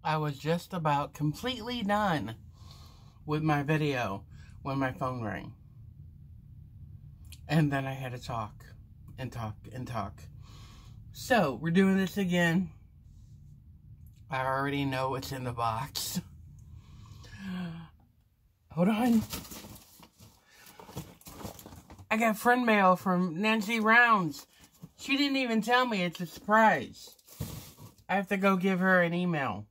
I was just about completely done with my video when my phone rang. And then I had to talk and talk and talk. So, we're doing this again. I already know what's in the box. Hold on. I got friend mail from Nancy Rounds. She didn't even tell me. It's a surprise. I have to go give her an email.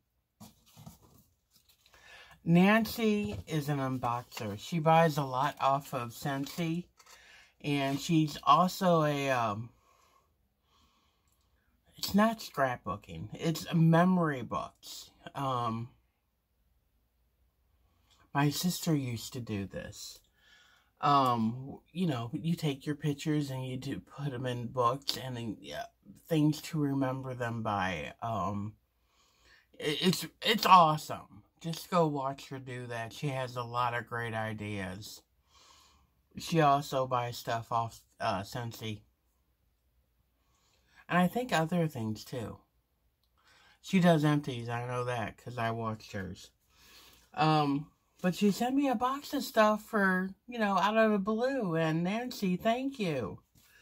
Nancy is an unboxer. She buys a lot off of Scentsy. And she's also a, it's not scrapbooking. It's memory books. My sister used to do this. You know, you take your pictures and you do put them in books and then, yeah, things to remember them by. It's awesome. Just go watch her do that. She has a lot of great ideas. She also buys stuff off Scentsy. And I think other things too. She does empties, I know that, because I watched hers. But she sent me a box of stuff for, you know, out of the blue. And Nancy, thank you.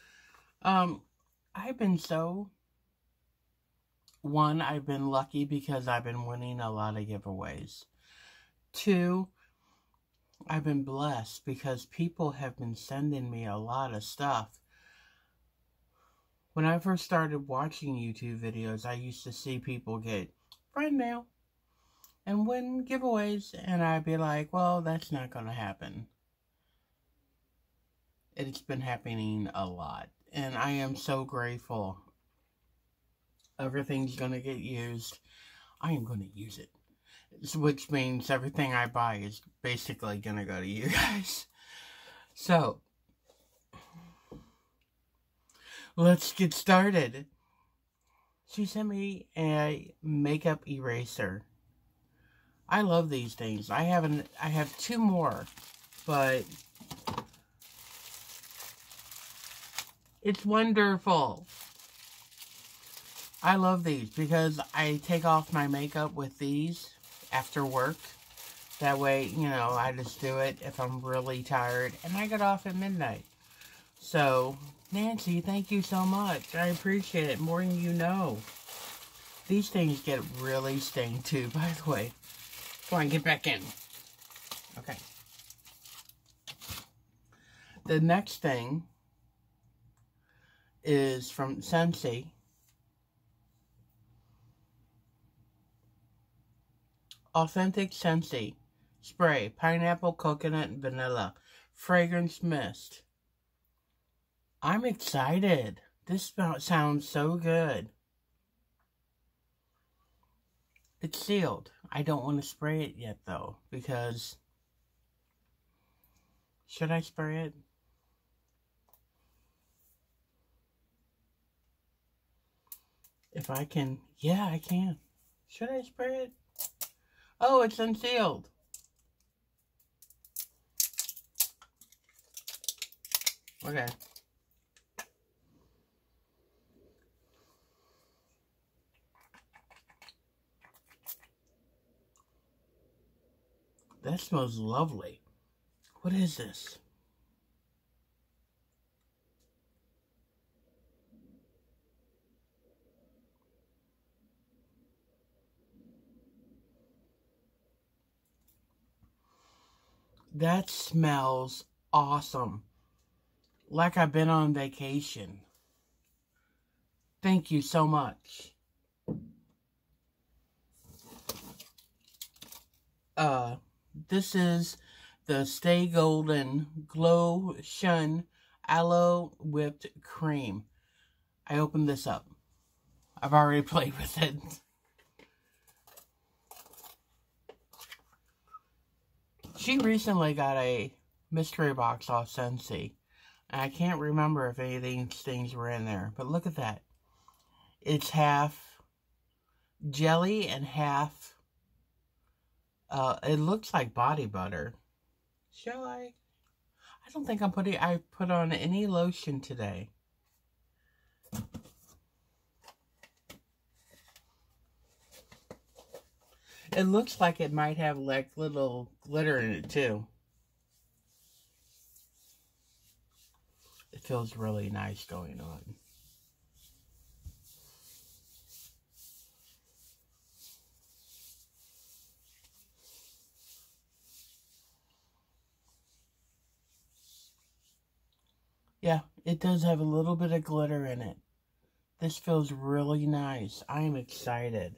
I've been so... One, I've been lucky because I've been winning a lot of giveaways. Two, I've been blessed because people have been sending me a lot of stuff. When I first started watching YouTube videos, I used to see people get friend mail and win giveaways, and I'd be like, well, that's not going to happen. It's been happening a lot, and I am so grateful. Everything's going to get used. I am going to use it. Which means everything I buy is basically going to go to you guys. So, let's get started. She sent me a makeup eraser. I love these things. I have two more, but it's wonderful. I love these because I take off my makeup with these after work. That way, you know, I just do it if I'm really tired. And I get off at midnight. So, Nancy, thank you so much. I appreciate it more than you know. These things get really stained too, by the way. Come on, get back in. Okay. The next thing is from Scentsy. Authentic Scentsy Spray, Pineapple, Coconut, and Vanilla. Fragrance Mist. I'm excited. This sounds so good. It's sealed. I don't want to spray it yet, though, because... Should I spray it? If I can... Yeah, I can. Should I spray it? Oh, it's unsealed. Okay. That smells lovely. What is this? That smells awesome. Like I've been on vacation. Thank you so much. This is the Stay Golden Glow Shun Aloe Whipped Cream. I opened this up. I've already played with it. She recently got a mystery box off Scentsy. And I can't remember if any of these things were in there. But look at that. It's half jelly and half... it looks like body butter. Shall I? I don't think I put on any lotion today. It looks like it might have like little glitter in it too. It feels really nice going on. Yeah, it does have a little bit of glitter in it. This feels really nice. I am excited.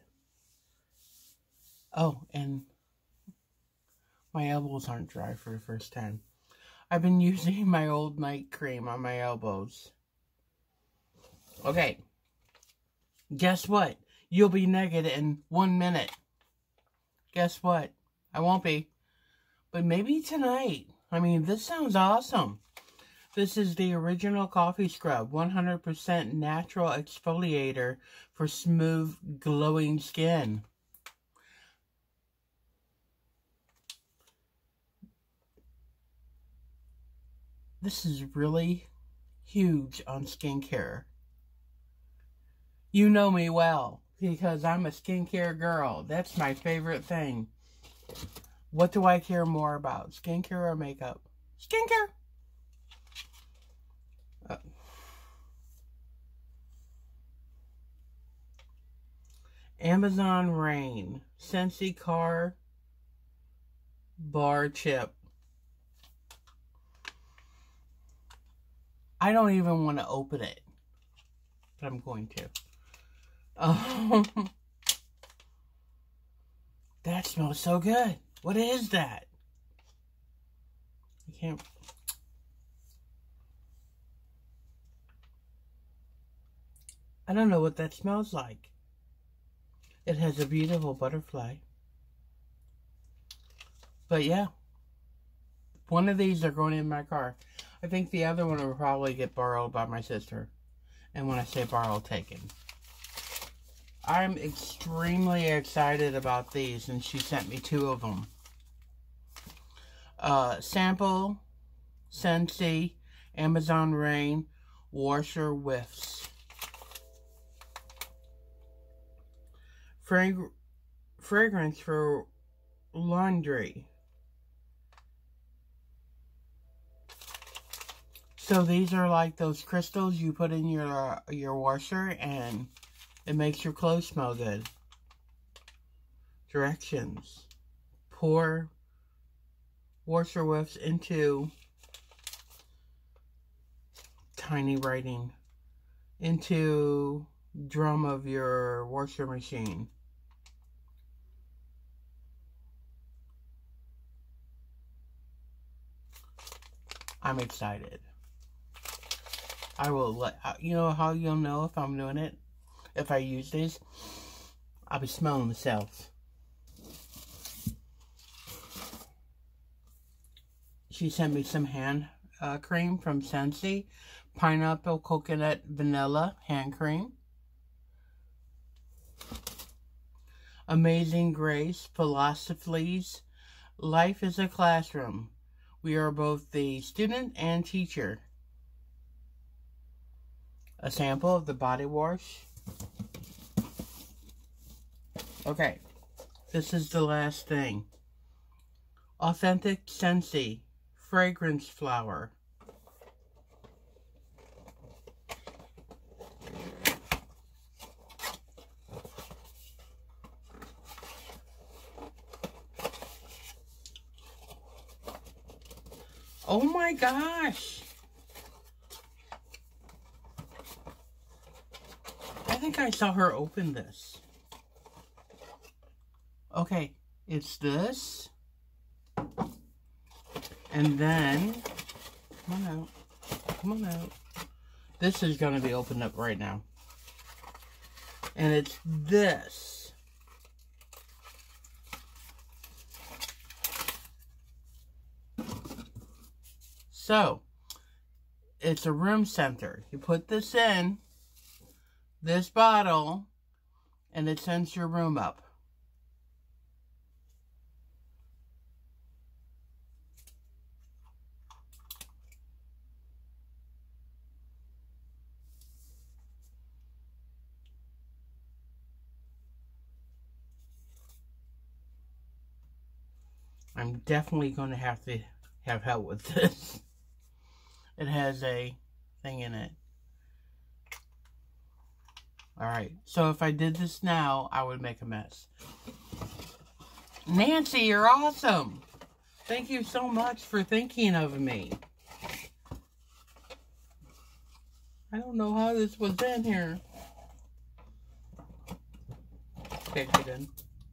Oh, and my elbows aren't dry for the first time. I've been using my old night cream on my elbows. Okay. Guess what? You'll be naked in 1 minute. Guess what? I won't be. But maybe tonight. I mean, this sounds awesome. This is the original coffee scrub. 100% natural exfoliator for smooth, glowing skin. This is really huge on skincare. You know me well, because I'm a skincare girl. That's my favorite thing. What do I care more about, skincare or makeup? Skincare! Amazon Rain. Scentsy Car Bar Chip. I don't even want to open it, but I'm going to. That smells so good. What is that? I can't. I don't know what that smells like. It has a beautiful butterfly. But yeah, one of these are going in my car. I think the other one will probably get borrowed by my sister. And when I say borrowed, taken. I'm extremely excited about these, and she sent me 2 of them. Sample, Scentsy, Amazon Rain, Washer Whiffs. Fragrance for laundry. So these are like those crystals you put in your washer, and it makes your clothes smell good. Directions. Pour washer whiffs into, tiny writing, into drum of your washer machine. I'm excited. I will let, you know how you'll know if I'm doing it? If I use these, I'll be smelling myself. She sent me some hand cream from Scentsy. Pineapple Coconut Vanilla hand cream. Amazing Grace Philosophies. Life is a classroom. We are both the student and teacher. A sample of the body wash. Okay, this is the last thing. Authentic Scentsy Fragrance Flower. Oh my gosh! I think I saw her open this. Okay, it's this. And then, come on out. Come on out. This is going to be opened up right now. And it's this. So, it's a room center. You put this in, this bottle, and it scents your room up. I'm definitely going to have help with this. It has a thing in it. Alright, so if I did this now, I would make a mess. Nancy, you're awesome! Thank you so much for thinking of me. I don't know how this was in here. Okay, get in.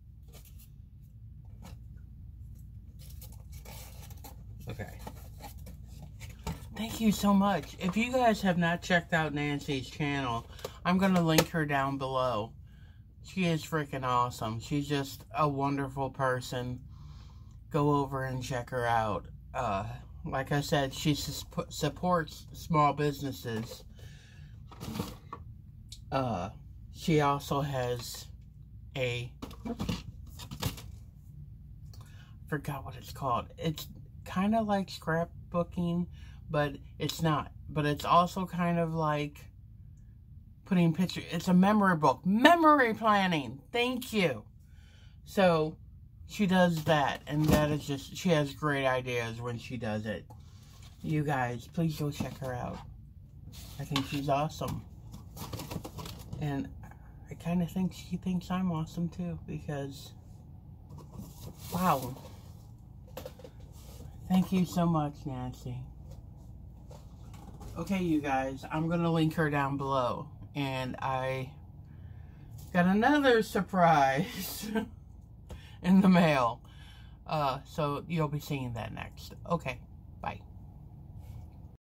Okay. Thank you so much. If you guys have not checked out Nancy's channel, I'm going to link her down below. She is freaking awesome. She's just a wonderful person. Go over and check her out. Like I said, she supports small businesses. She also has a... forgot what it's called. It's kind of like scrapbooking, but it's not. But it's also kind of like putting pictures. It's a memory book. Memory planning. Thank you. So she does that, and that is just, she has great ideas when she does it. You guys, please go check her out. I think she's awesome. And I kind of think she thinks I'm awesome too, because, wow. Thank you so much, Nancy. Okay, you guys, I'm going to link her down below. And I got another surprise in the mail. So you'll be seeing that next. Okay.